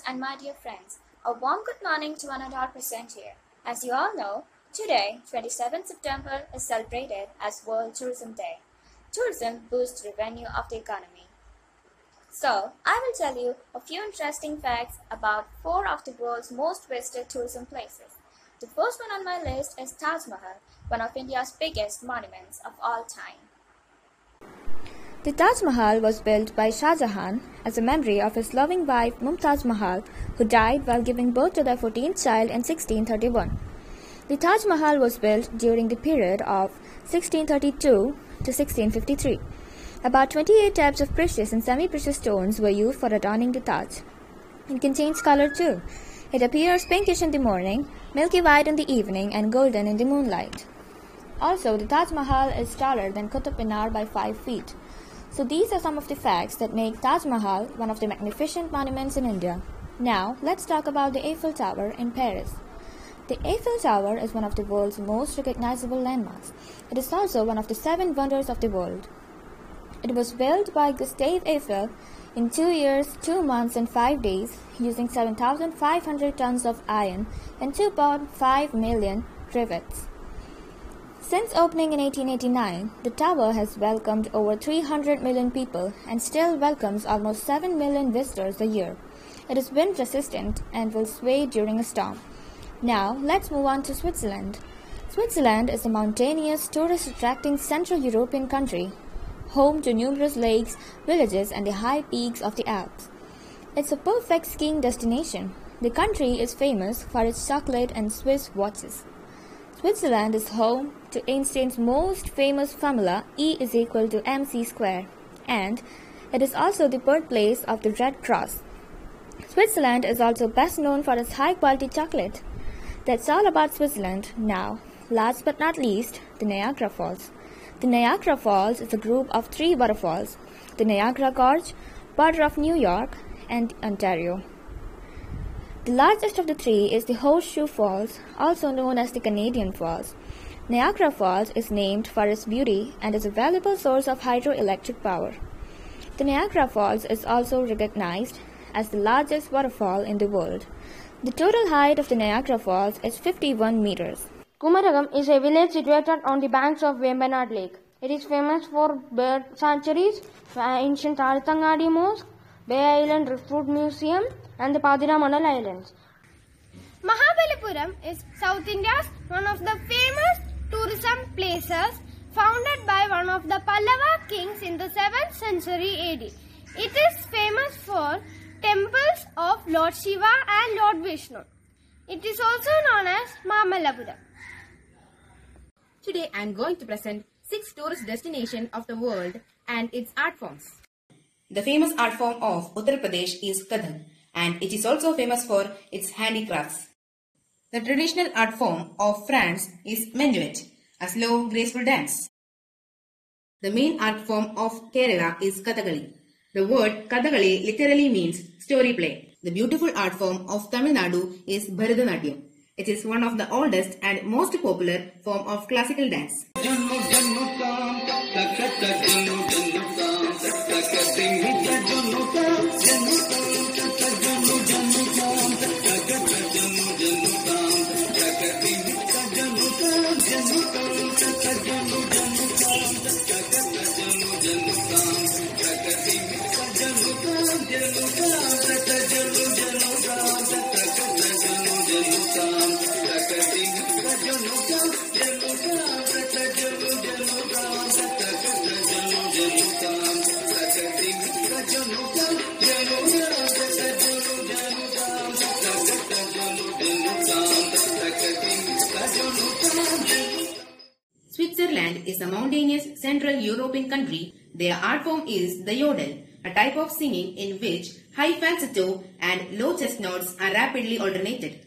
and my dear friends, a warm good morning to one and all present here. As you all know, today, 27th September, is celebrated as World Tourism Day. Tourism boosts revenue of the economy. So, I will tell you a few interesting facts about four of the world's most visited tourism places. The first one on my list is Taj Mahal, one of India's biggest monuments of all time. The Taj Mahal was built by Shah Jahan as a memory of his loving wife Mumtaz Mahal, who died while giving birth to their 14th child in 1631. The Taj Mahal was built during the period of 1632 to 1653. About 28 types of precious and semi-precious stones were used for adorning the Taj. It contains color too. It appears pinkish in the morning, milky white in the evening, and golden in the moonlight. Also, the Taj Mahal is taller than Qutub Minar by 5 feet. So these are some of the facts that make Taj Mahal one of the magnificent monuments in India. Now, let's talk about the Eiffel Tower in Paris. The Eiffel Tower is one of the world's most recognizable landmarks. It is also one of the 7 wonders of the world. It was built by Gustave Eiffel in 2 years, 2 months and 5 days using 7,500 tons of iron and 2.5 million rivets. Since opening in 1889, the tower has welcomed over 300 million people and still welcomes almost 7 million visitors a year. It is wind resistant and will sway during a storm. Now, let's move on to Switzerland. Switzerland is a mountainous, tourist-attracting Central European country, home to numerous lakes, villages, and the high peaks of the Alps. It's a perfect skiing destination. The country is famous for its chocolate and Swiss watches. Switzerland is home to Einstein's most famous formula E is equal to mc square, and it is also the birthplace of the Red Cross. Switzerland is also best known for its high-quality chocolate. That's all about Switzerland. Now, last but not least, the Niagara Falls. The Niagara Falls is a group of 3 waterfalls, the Niagara Gorge, border of New York, and Ontario. The largest of the 3 is the Horseshoe Falls, also known as the Canadian Falls. Niagara Falls is named for its beauty and is a valuable source of hydroelectric power. The Niagara Falls is also recognized as the largest waterfall in the world. The total height of the Niagara Falls is 51 meters. Kumaragam is a village situated on the banks of Vembanad Lake. It is famous for bird sanctuaries, ancient Althangadi Mosque, Bay Island Fruit Museum, and the Padiramanal Islands. Mahabalipuram is South India's one of the famous tourism places founded by one of the Pallava kings in the 7th century AD. It is famous for temples of Lord Shiva and Lord Vishnu. It is also known as Mamallapuram. Today I am going to present 6 tourist destinations of the world and its art forms. The famous art form of Uttar Pradesh is Kathak, and it is also famous for its handicrafts. The traditional art form of France is Menuet, a slow, graceful dance. The main art form of Kerala is Kathakali. The word Kathakali literally means story play. The beautiful art form of Tamil Nadu is Bharatanatyam. It is one of the oldest and most popular form of classical dance. Switzerland is a mountainous Central European country. Their art form is the yodel, a type of singing in which high falsetto and low chest notes are rapidly alternated.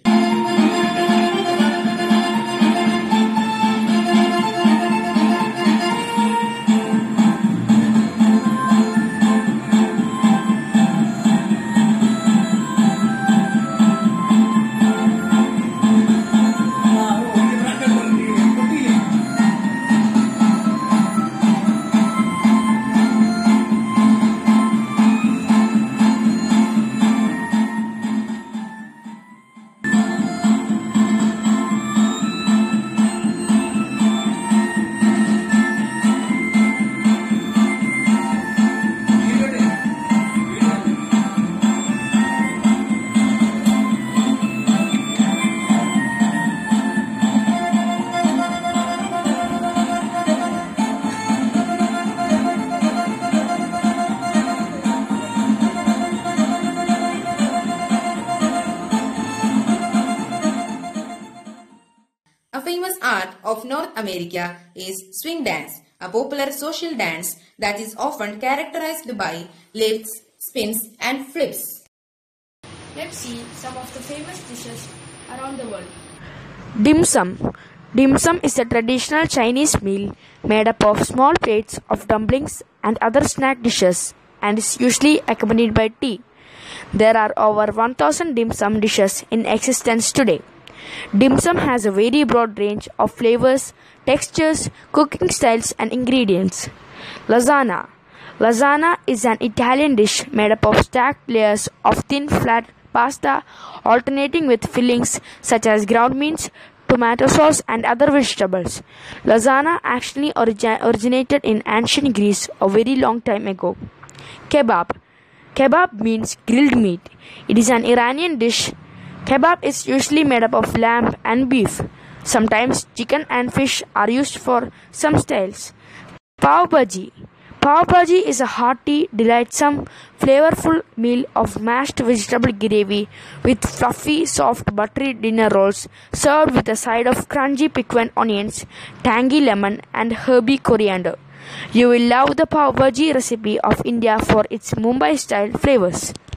A famous art of North America is swing dance, a popular social dance that is often characterized by lifts, spins and flips. Let's see some of the famous dishes around the world. Dim sum. Dim sum is a traditional Chinese meal made up of small plates of dumplings and other snack dishes and is usually accompanied by tea. There are over 1000 dim sum dishes in existence today. Dim sum has a very broad range of flavors, textures, cooking styles and ingredients. Lasagna. Lasagna is an Italian dish made up of stacked layers of thin flat pasta alternating with fillings such as ground beans, tomato sauce and other vegetables. Lasagna actually originated in ancient Greece a very long time ago. Kebab. Kebab means grilled meat. It is an Iranian dish. Kebab is usually made up of lamb and beef. Sometimes chicken and fish are used for some styles. Pav Bhaji. Pav Bhaji is a hearty, delightsome, flavorful meal of mashed vegetable gravy with fluffy, soft, buttery dinner rolls served with a side of crunchy piquant onions, tangy lemon and herby coriander. You will love the Pav Bhaji recipe of India for its Mumbai-style flavors.